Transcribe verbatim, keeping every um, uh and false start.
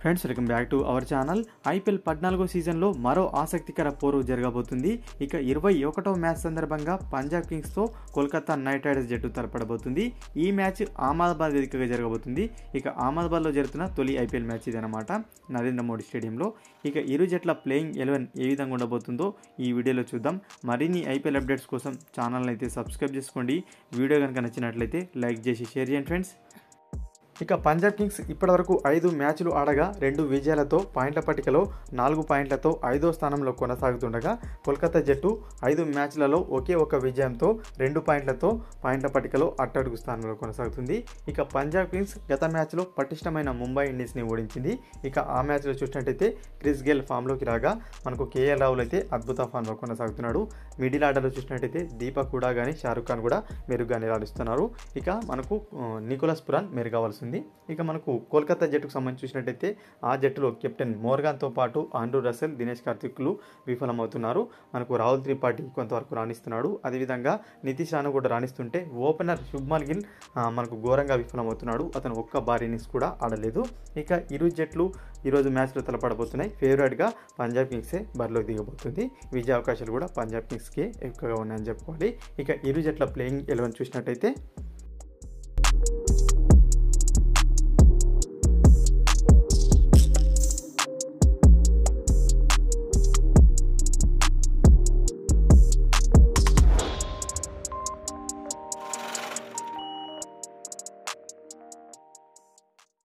Friends welcome back to our channel. IPL పద్నాలుగో సీజన్లో మరో ఆసక్తికర పోరు జరగబోతుంది. ఇక ఇరవై ఒకటవ మ్యాచ్ సందర్భంగా పంజాబ్ కింగ్స్తో కోల్కతా నైట్ రైడర్స్ జట్టు తలపడబోతుంది. ఈ మ్యాచ్ అహ్మదాబాద్ వేదికగా జరగబోతుంది. ఇక అహ్మదాబాద్లో జరుగుతున్న తొలి ఐపీఎల్ మ్యాచ్ ఇదన్నమాట, నరేంద్ర మోడీ స్టేడియంలో. ఇక ఇరు జట్ల ప్లేయింగ్ ఎలెవెన్ ఏ విధంగా ఉండబోతుందో ఈ వీడియోలో చూద్దాం. మరిన్ని ఐపీఎల్ అప్డేట్స్ కోసం ఛానల్ని అయితే సబ్స్క్రైబ్ చేసుకోండి. వీడియో కనుక నచ్చినట్లయితే లైక్ చేసి షేర్ చేయండి ఫ్రెండ్స్. ఇక పంజాబ్ కింగ్స్ ఇప్పటివరకు ఐదు మ్యాచ్లు ఆడగా రెండు విజయాలతో పాయింట్ల పట్టికలో నాలుగు పాయింట్లతో ఐదో స్థానంలో కొనసాగుతుండగా, కోల్కతా జట్టు ఐదు మ్యాచ్లలో ఒకే ఒక విజయంతో రెండు పాయింట్లతో పాయింట్ల పట్టికలో అట్టడుగు స్థానంలో కొనసాగుతుంది. ఇక పంజాబ్ కింగ్స్ గత మ్యాచ్లో పటిష్టమైన ముంబై ఇండియన్స్ని ఓడించింది. ఇక ఆ మ్యాచ్లో చూసినట్టయితే క్రిస్ గేల్ ఫామ్లోకి రాగా మనకు కేఎల్ రాహుల్ అయితే అద్భుత ఫామ్లో కొనసాగుతున్నాడు. మిడిల్ ఆర్డర్లో చూసినట్టయితే దీపక్ కూడా కానీ షారుఖ్ ఖాన్ కూడా మెరుగ్గా నిరాలిస్తున్నారు. ఇక మనకు నికోలస్ పురాన్ మెరుగవలసింది. ఇక మనకు కోల్కతా జట్టుకు సంబంధించి చూసినట్టయితే ఆ జట్టులో కెప్టెన్ మోర్గాన్తో పాటు ఆండ్రూ రసెల్, దినేష్ కార్తిక్లు విఫలమవుతున్నారు. మనకు రాహుల్ త్రిపాఠి కొంతవరకు రాణిస్తున్నాడు. అదేవిధంగా నితీష్ రాణా కూడా రాణిస్తుంటే ఓపెనర్ శుభ్మన్ గిల్ మనకు ఘోరంగా విఫలమవుతున్నాడు. అతను ఒక్క భారీ ఇన్నింగ్స్ కూడా ఆడలేదు. ఇక ఇరు జట్లు ఈరోజు మ్యాచ్లో తలపడబోతున్నాయి. ఫేవరెట్గా పంజాబ్ కింగ్సే బరిలోకి దిగబోతుంది. విజయ అవకాశాలు కూడా పంజాబ్ కింగ్స్కే ఎక్కువగా ఉన్నాయని చెప్పుకోవాలి. ఇక ఇరు జట్ల ప్లేయింగ్ ఎలెవెన్ చూసినట్టయితే